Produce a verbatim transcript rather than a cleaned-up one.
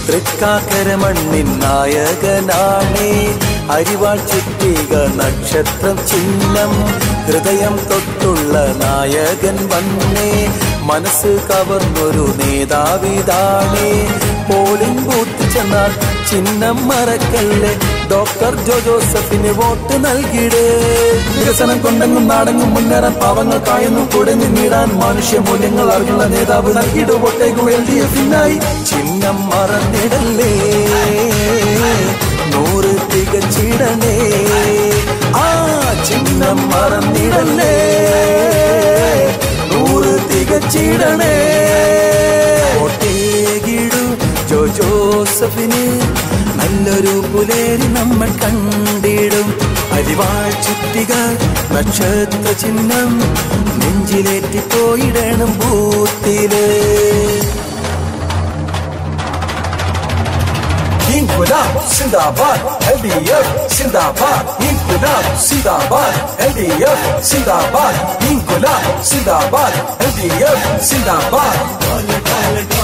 തൃക്കാക്കര മണ്ണിൻ നായകനാണേ അരിവാൾ ചുറ്റിക നക്ഷത്രം ചിഹ്നം ഹൃദയം തൊട്ടുള്ള നായകൻ വന്നേ മനസ്സ് കവർന്നൊരു നേതാവിതാണേ പോളിംഗ് ബൂത്ത് ചെന്നാൽ ചിഹ്നം മറക്കല്ലേ ഡോക്ടർ ജോ ജോസഫിന് വോട്ട് നൽകിടേ വികസനം കൊണ്ടെങ്ങും നാടെങ്ങും മുന്നേറാൻ പാവങ്ങൾ കായൊന്നും കുടഞ്ഞു നീടാൻ മനുഷ്യ മൂല്യങ്ങൾ അറിഞ്ഞുള്ള നേതാവ് നൽകിയിടും വോട്ടേക്കും എൽ ഡി എഫിനായി ചിഹ്നം മറന്നിടല്ലേ നൂറ് തികച്ചിടണേ ആ ചിഹ്നം മറന്നിടല്ലേ നൂറ് തികച്ചിടണേ വോട്ടേകിടു ജോ ജോസഫിന് നല്ലൊരു പുലേരി നമ്മൾ കണ്ടിടും അരിവാൾ ചുറ്റിക നക്ഷത്ര ചിഹ്നം നെഞ്ചിലേറ്റിപ്പോയിടണം ബൂത്തില് İnkılap Zindabad L D F Zindabad İnkılap Zindabad L D F Zindabad İnkılap Zindabad L D F Zindabad